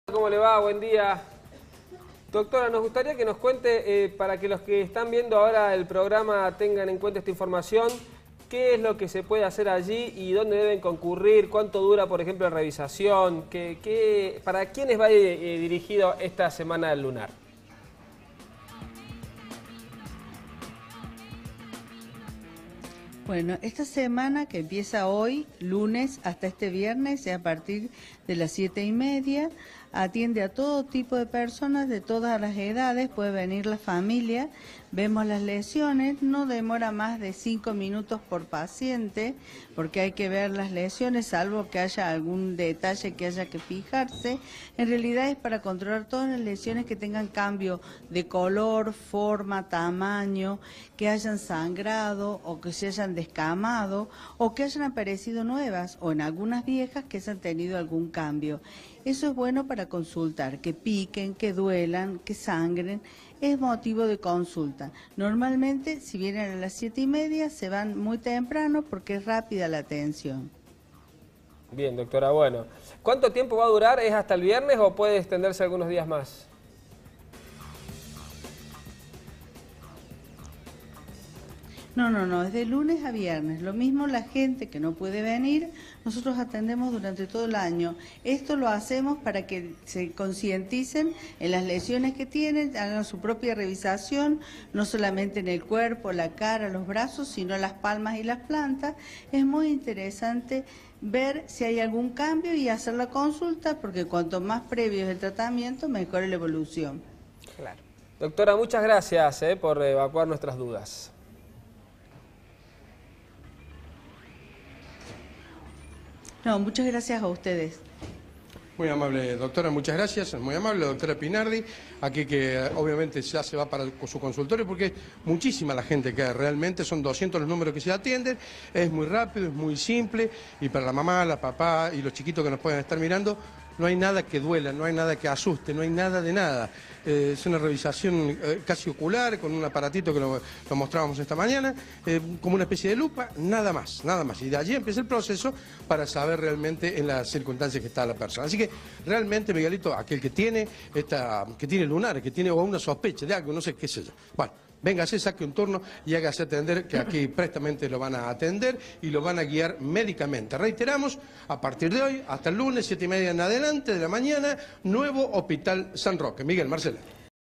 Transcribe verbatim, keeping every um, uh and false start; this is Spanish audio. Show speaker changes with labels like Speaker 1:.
Speaker 1: ¿Cómo le va? Buen día. Doctora, nos gustaría que nos cuente, eh, para que los que están viendo ahora el programa tengan en cuenta esta información, qué es lo que se puede hacer allí y dónde deben concurrir, cuánto dura, por ejemplo, la revisación, qué, qué, para quiénes va eh, dirigido esta Semana del Lunar.
Speaker 2: Bueno, esta semana que empieza hoy, lunes, hasta este viernes, a partir de las siete y media, atiende a todo tipo de personas de todas las edades, puede venir la familia, vemos las lesiones, no demora más de cinco minutos por paciente, porque hay que ver las lesiones, salvo que haya algún detalle que haya que fijarse. En realidad es para controlar todas las lesiones que tengan cambio de color, forma, tamaño, que hayan sangrado o que se hayan descamado o que hayan aparecido nuevas o en algunas viejas que hayan tenido algún cambio. Eso es bueno para consultar, que piquen, que duelan, que sangren, es motivo de consulta. Normalmente, si vienen a las siete y media, se van muy temprano porque es rápida la atención.
Speaker 1: Bien, doctora, bueno. ¿Cuánto tiempo va a durar? ¿Es hasta el viernes o puede extenderse algunos días más?
Speaker 2: No, no, no, es de lunes a viernes. Lo mismo la gente que no puede venir, nosotros atendemos durante todo el año. Esto lo hacemos para que se concienticen en las lesiones que tienen, hagan su propia revisación, no solamente en el cuerpo, la cara, los brazos, sino las palmas y las plantas. Es muy interesante ver si hay algún cambio y hacer la consulta, porque cuanto más previo es el tratamiento, mejor es la evolución.
Speaker 1: Claro. Doctora, muchas gracias eh, por evacuar nuestras dudas.
Speaker 2: No, muchas gracias a ustedes.
Speaker 3: Muy amable, doctora, muchas gracias. Muy amable, doctora Pinardi, aquí que obviamente ya se va para su consultorio porque es muchísima la gente que realmente son doscientos los números que se atienden, es muy rápido, es muy simple y para la mamá, la papá y los chiquitos que nos pueden estar mirando, no hay nada que duela, no hay nada que asuste, no hay nada de nada. Eh, es una revisación eh, casi ocular, con un aparatito que lo, lo mostrábamos esta mañana, eh, como una especie de lupa, nada más, nada más. Y de allí empieza el proceso para saber realmente en las circunstancias que está la persona. Así que realmente, Miguelito, aquel que tiene, esta, que tiene lunares, que tiene o una sospecha de algo, no sé qué sé yo. Bueno, véngase, saque un turno y hágase atender, que aquí prestamente lo van a atender y lo van a guiar médicamente. Reiteramos, a partir de hoy, hasta el lunes, siete y media en adelante de la mañana, nuevo Hospital San Roque. Miguel, Marcela.